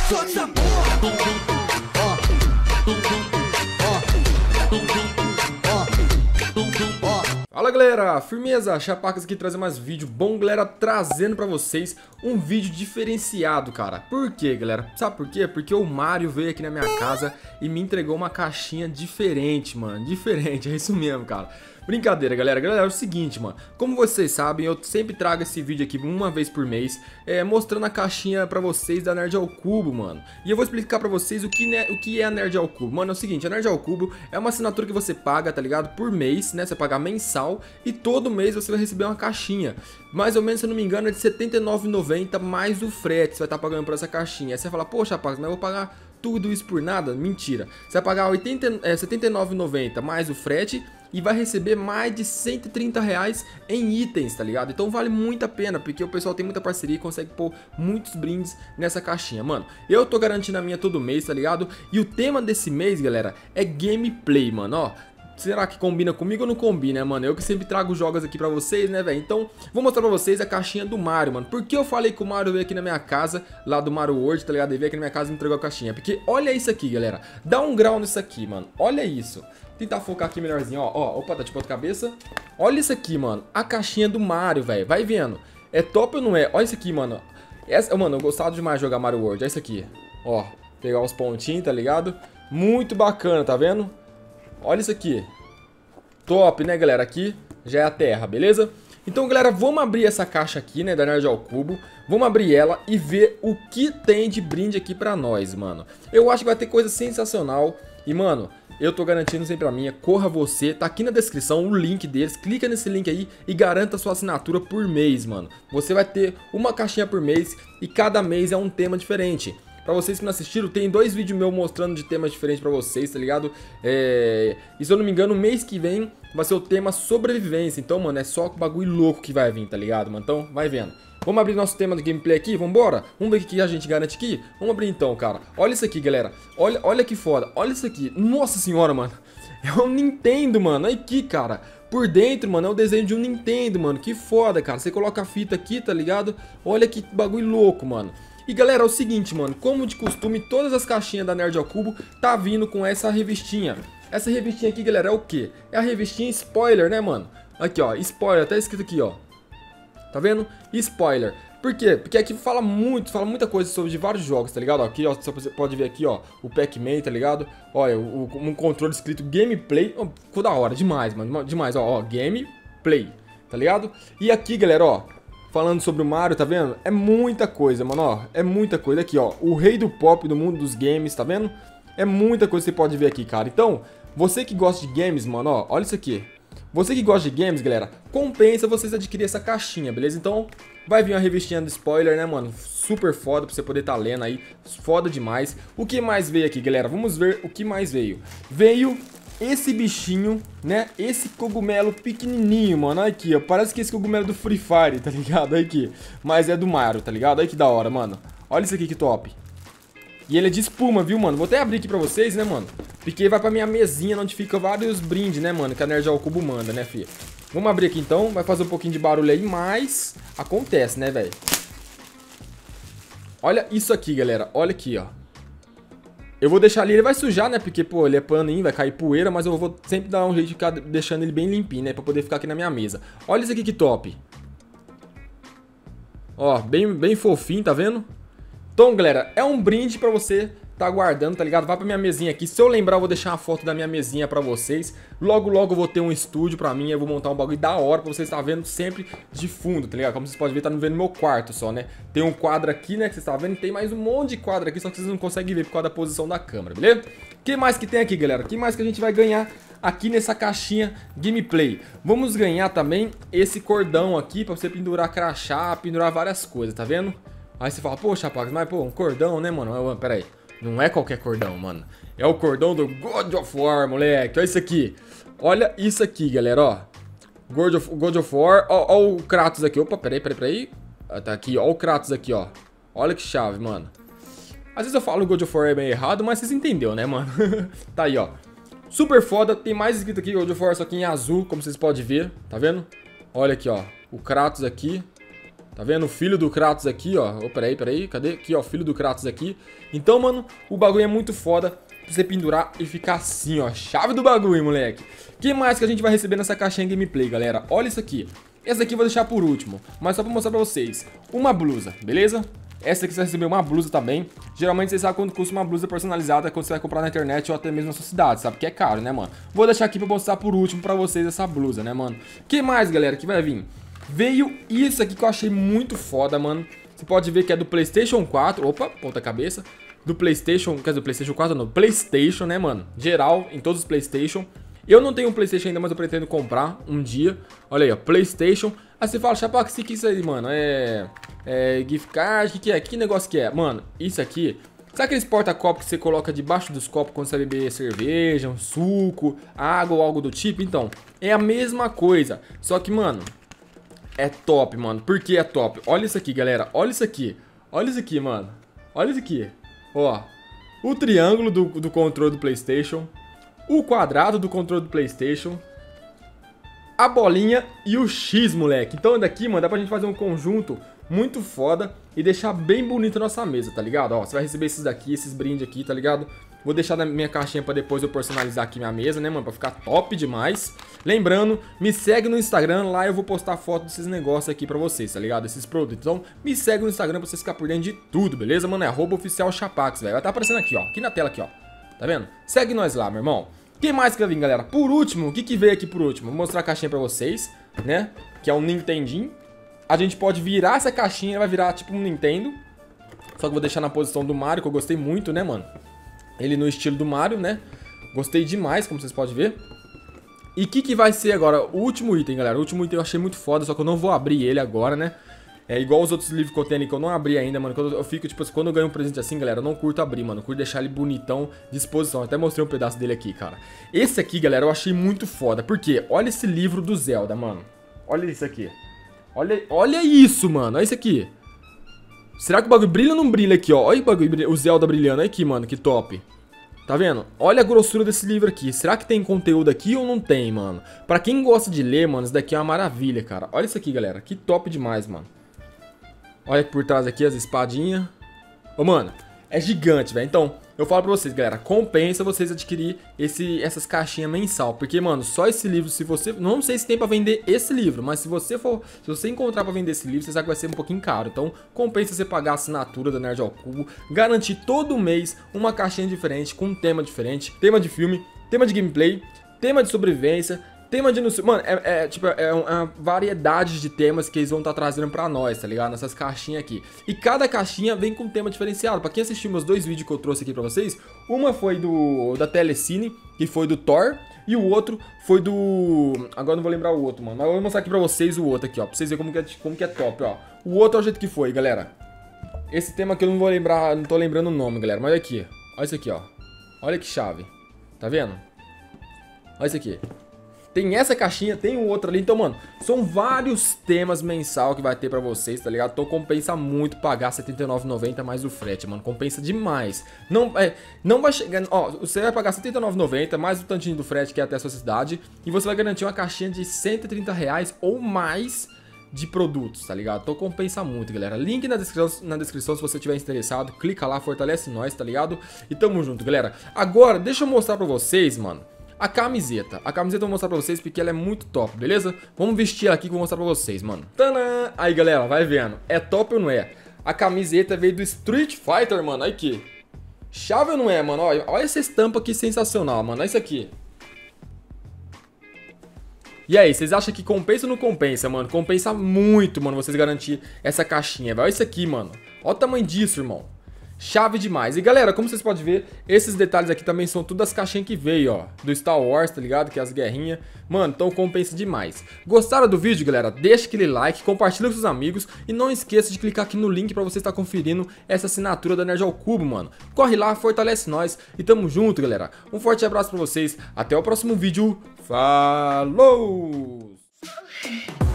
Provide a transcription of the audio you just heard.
Solta essa porra. Fala galera, firmeza, Chapacas aqui trazendo mais vídeo bom, galera, trazendo pra vocês um vídeo diferenciado, cara. Por quê, galera? Sabe por quê? Porque o Mario veio aqui na minha casa e me entregou uma caixinha diferente, mano, diferente, é isso mesmo, cara. Brincadeira, galera. Galera, é o seguinte, mano. Como vocês sabem, eu sempre trago esse vídeo aqui uma vez por mês, mostrando a caixinha pra vocês da Nerd ao Cubo, mano. E eu vou explicar pra vocês o que é a Nerd ao Cubo. Mano, é o seguinte, a Nerd ao Cubo é uma assinatura que você paga, tá ligado? Por mês, né? Você paga mensal e todo mês você vai receber uma caixinha. Mais ou menos, se eu não me engano, é de R$ 79,90 mais o frete. Você vai estar pagando por essa caixinha. Aí você vai falar, poxa, rapaz, mas eu vou pagar tudo isso por nada? Mentira. Você vai pagar R$ 79,90 mais o frete e vai receber mais de R$ 130 em itens, tá ligado? Então vale muito a pena, porque o pessoal tem muita parceria e consegue pôr muitos brindes nessa caixinha, mano. Eu tô garantindo a minha todo mês, tá ligado? E o tema desse mês, galera, é gameplay, mano, ó. Será que combina comigo ou não combina, mano? Eu que sempre trago jogos aqui pra vocês, né, velho? Então, vou mostrar pra vocês a caixinha do Mario, mano. Por que eu falei que o Mario veio aqui na minha casa, lá do Mario World, tá ligado? Ele veio aqui na minha casa e me entregou a caixinha. Porque olha isso aqui, galera. Dá um grau nisso aqui, mano. Olha isso. Tentar focar aqui melhorzinho, ó. Opa, tá de ponta cabeça. Olha isso aqui, mano. A caixinha do Mario, velho. Vai vendo. É top ou não é? Olha isso aqui, mano. Mano, eu gostava demais de jogar Mario World. Olha isso aqui. Ó, pegar uns pontinhos, tá ligado? Muito bacana, tá vendo? Olha isso aqui. Top, né, galera? Aqui já é a terra, beleza? Então, galera, vamos abrir essa caixa aqui, né, da Nerd ao Cubo. Vamos abrir ela e ver o que tem de brinde aqui pra nós, mano. Eu acho que vai ter coisa sensacional. E, mano, eu tô garantindo sempre a minha. Corra você, tá aqui na descrição o link deles. Clica nesse link aí e garanta sua assinatura por mês, mano. Você vai ter uma caixinha por mês e cada mês é um tema diferente. Pra vocês que não assistiram, tem 2 vídeos meus mostrando de temas diferentes pra vocês, tá ligado? E se eu não me engano, mês que vem vai ser o tema sobrevivência. Então, mano, é só bagulho louco que vai vir, tá ligado, mano? Então, vai vendo. Vamos abrir nosso tema do gameplay aqui? Vambora? Vamos ver o que a gente garante aqui? Vamos abrir então, cara. Olha isso aqui, galera. Olha que foda. Olha isso aqui. Nossa senhora, mano. É um Nintendo, mano. Olha aqui, cara. Por dentro, mano, é o desenho de um Nintendo, mano. Que foda, cara. Você coloca a fita aqui, tá ligado? Olha que bagulho louco, mano. E galera, é o seguinte, mano, como de costume, todas as caixinhas da Nerd ao Cubo tá vindo com essa revistinha. Essa revistinha aqui, galera, é o quê? É a revistinha spoiler, né, mano? Aqui, ó, spoiler, tá escrito aqui, ó. Tá vendo? Spoiler. Por quê? Porque aqui fala muita coisa sobre de vários jogos, tá ligado? Aqui, ó, você pode ver aqui, ó, o Pac-Man, tá ligado? Olha, um controle escrito gameplay. Oh, ficou da hora, demais, mano, demais, ó, gameplay, tá ligado? E aqui, galera, ó, falando sobre o Mario, tá vendo? É muita coisa, mano, ó. É muita coisa. Aqui, ó. O rei do pop do mundo dos games, tá vendo? É muita coisa que você pode ver aqui, cara. Então, você que gosta de games, mano, ó. Olha isso aqui. Você que gosta de games, galera, compensa vocês adquirir essa caixinha, beleza? Então, vai vir uma revistinha do spoiler, né, mano? Super foda pra você poder tá lendo aí. Foda demais. O que mais veio aqui, galera? Vamos ver o que mais veio. Veio esse bichinho, né? Esse cogumelo pequenininho, mano. Olha aqui, ó. Parece que esse cogumelo é do Free Fire, tá ligado? Olha aqui. Mas é do Mario, tá ligado? Olha que da hora, mano. Olha isso aqui que top. E ele é de espuma, viu, mano? Vou até abrir aqui pra vocês, né, mano? Porque vai pra minha mesinha onde fica vários brindes, né, mano? Que a Nerd ao Cubo manda, né, filho? Vamos abrir aqui, então. Vai fazer um pouquinho de barulho aí, mas acontece, né, velho? Olha isso aqui, galera. Olha aqui, ó. Eu vou deixar ali, ele vai sujar, né? Porque, pô, ele é paninho, vai cair poeira, mas eu vou sempre dar um jeito de ficar deixando ele bem limpinho, né? Pra poder ficar aqui na minha mesa. Olha isso aqui que top. Ó, bem fofinho, tá vendo? Então, galera, é um brinde pra você tá guardando, tá ligado? Vai pra minha mesinha aqui. Se eu lembrar, eu vou deixar uma foto da minha mesinha pra vocês. Logo eu vou ter um estúdio pra mim. Eu vou montar um bagulho da hora pra vocês estar vendo sempre de fundo, tá ligado? Como vocês podem ver, tá vendo no meu quarto só, né? Tem um quadro aqui, né, que vocês estão vendo. Tem mais um monte de quadro aqui, só que vocês não conseguem ver por causa da posição da câmera, beleza? O que mais que tem aqui, galera? O que mais que a gente vai ganhar aqui nessa caixinha gameplay? Vamos ganhar também esse cordão aqui pra você pendurar crachá, pendurar várias coisas, tá vendo? Aí você fala, poxa, rapaz, mas pô, um cordão, né, mano? Pera aí. Não é qualquer cordão, mano. É o cordão do God of War, moleque. Olha isso aqui. Olha isso aqui, galera, ó. God of War. Ó o Kratos aqui. Opa, peraí. Tá aqui, ó o Kratos aqui, ó. Olha que chave, mano. Às vezes eu falo God of War é bem errado, mas vocês entenderam, né, mano? Tá aí, ó. Super foda. Tem mais escrito aqui, God of War, só que em azul, como vocês podem ver. Tá vendo? Olha aqui, ó. O Kratos aqui. Tá vendo? O filho do Kratos aqui, ó. Oh, peraí. Cadê? Aqui, ó. O filho do Kratos aqui. Então, mano, o bagulho é muito foda pra você pendurar e ficar assim, ó. Chave do bagulho, moleque. O que mais que a gente vai receber nessa caixinha gameplay, galera? Olha isso aqui. Essa aqui eu vou deixar por último, mas só pra mostrar pra vocês. Uma blusa, beleza? Essa aqui você vai receber uma blusa também. Geralmente vocês sabem quanto custa uma blusa personalizada quando você vai comprar na internet ou até mesmo na sua cidade, sabe? Que é caro, né, mano? Vou deixar aqui pra mostrar por último pra vocês essa blusa, né, mano? Que mais, galera, que vai vir? Veio isso aqui que eu achei muito foda, mano. Você pode ver que é do PlayStation 4. Opa, ponta cabeça. Do PlayStation, quer dizer, do PlayStation 4 não, PlayStation, né, mano? Geral, em todos os PlayStation. Eu não tenho um PlayStation ainda, mas eu pretendo comprar um dia. Olha aí, ó, PlayStation. Aí você fala, Chapax, o que é isso aí, mano? É gift card, o que é? Que negócio que é? Mano, isso aqui... Sabe aqueles porta-copos que você coloca debaixo dos copos quando você vai beber cerveja, um suco, água ou algo do tipo? Então, é a mesma coisa. Só que, mano, é top, mano. Por que é top? Olha isso aqui, galera. Olha isso aqui. Olha isso aqui, mano. Olha isso aqui. Ó, o triângulo do controle do PlayStation, o quadrado do controle do PlayStation, a bolinha e o X, moleque. Então daqui, mano, dá pra gente fazer um conjunto muito foda e deixar bem bonito a nossa mesa, tá ligado? Ó, você vai receber esses daqui, esses brindes aqui, tá ligado? Vou deixar na minha caixinha pra depois eu personalizar aqui minha mesa, né, mano? Pra ficar top demais. Lembrando, me segue no Instagram, lá eu vou postar foto desses negócios aqui pra vocês, tá ligado? Esses produtos. Então, me segue no Instagram pra vocês ficarem por dentro de tudo, beleza, mano? É @oficialchapax, velho. Vai estar aparecendo aqui, ó. Aqui na tela, aqui, ó. Tá vendo? Segue nós lá, meu irmão. Quem mais que vai vir, galera? Por último, o que veio aqui por último? Vou mostrar a caixinha pra vocês, né? Que é um Nintendinho. A gente pode virar essa caixinha, vai virar tipo um Nintendo. Só que eu vou deixar na posição do Mario, que eu gostei muito, né, mano? Ele no estilo do Mario, né? Gostei demais, como vocês podem ver. E o que vai ser agora? O último item, galera. O último item eu achei muito foda, só que eu não vou abrir ele agora, né? É igual os outros livros que eu tenho ali, que eu não abri ainda, mano. Quando eu fico, tipo, quando eu ganho um presente assim, galera, eu não curto abrir, mano. Eu curto deixar ele bonitão, de exposição. Eu até mostrei um pedaço dele aqui, cara. Esse aqui, galera, eu achei muito foda. Por quê? Olha esse livro do Zelda, mano. Olha isso aqui. Olha isso, mano. Olha isso aqui. Será que o bagulho brilha ou não brilha aqui, ó? Olha o bagulho, o Zelda brilhando. Olha aqui, mano, que top. Tá vendo? Olha a grossura desse livro aqui. Será que tem conteúdo aqui ou não tem, mano? Pra quem gosta de ler, mano, isso daqui é uma maravilha, cara. Olha isso aqui, galera. Que top demais, mano. Olha por trás aqui as espadinhas. Ô, mano, é gigante, velho. Então, eu falo pra vocês, galera, compensa vocês adquirir essas caixinhas mensal. Porque, mano, só esse livro, se você... Não sei se tem pra vender esse livro, mas se você encontrar pra vender esse livro, você sabe que vai ser um pouquinho caro. Então, compensa você pagar a assinatura da Nerd ao Cubo, garantir todo mês uma caixinha diferente, com um tema diferente. Tema de filme, tema de gameplay, tema de sobrevivência... Tema de... Mano, é uma variedade de temas que eles vão estar trazendo pra nós, tá ligado? Nessas caixinhas aqui. E cada caixinha vem com um tema diferenciado. Pra quem assistiu meus dois vídeos que eu trouxe aqui pra vocês, uma foi da Telecine, que foi do Thor, e o outro foi do... Agora não vou lembrar o outro, mano. Mas eu vou mostrar aqui pra vocês o outro aqui, ó. Pra vocês verem como que é top, ó. O outro é o jeito que foi, galera. Esse tema aqui eu não vou lembrar, não tô lembrando o nome, galera. Mas olha aqui, olha isso aqui, ó. Olha que chave. Tá vendo? Olha isso aqui. Tem essa caixinha, tem o outro ali. Então, mano, são vários temas mensal que vai ter pra vocês, tá ligado? Então compensa muito pagar R$ 79,90 mais o frete, mano. Compensa demais. Não vai chegar... Ó, você vai pagar R$ 79,90 mais o tantinho do frete que é até a sua cidade. E você vai garantir uma caixinha de R$ 130 ou mais de produtos, tá ligado? Então compensa muito, galera. Link na descrição se você estiver interessado. Clica lá, fortalece nós, tá ligado? E tamo junto, galera. Agora, deixa eu mostrar pra vocês, mano, a camiseta. A camiseta eu vou mostrar pra vocês porque ela é muito top, beleza? Vamos vestir ela aqui que eu vou mostrar pra vocês, mano. Tadã! Aí, galera, vai vendo. É top ou não é? A camiseta veio do Street Fighter, mano. Olha aqui. Chave ou não é, mano? Olha essa estampa aqui sensacional, mano. Olha isso aqui. E aí, vocês acham que compensa ou não compensa, mano? Compensa muito, mano, vocês garantir essa caixinha, velho. Olha isso aqui, mano. Olha o tamanho disso, irmão. Chave demais. E galera, como vocês podem ver, esses detalhes aqui também são tudo as caixinhas que veio, ó, do Star Wars, tá ligado? Que é as guerrinhas. Mano, então compensa demais. Gostaram do vídeo, galera? Deixa aquele like, compartilha com seus amigos e não esqueça de clicar aqui no link pra você estar conferindo essa assinatura da Nerd ao Cubo, mano. Corre lá, fortalece nós e tamo junto, galera. Um forte abraço pra vocês. Até o próximo vídeo. Falou!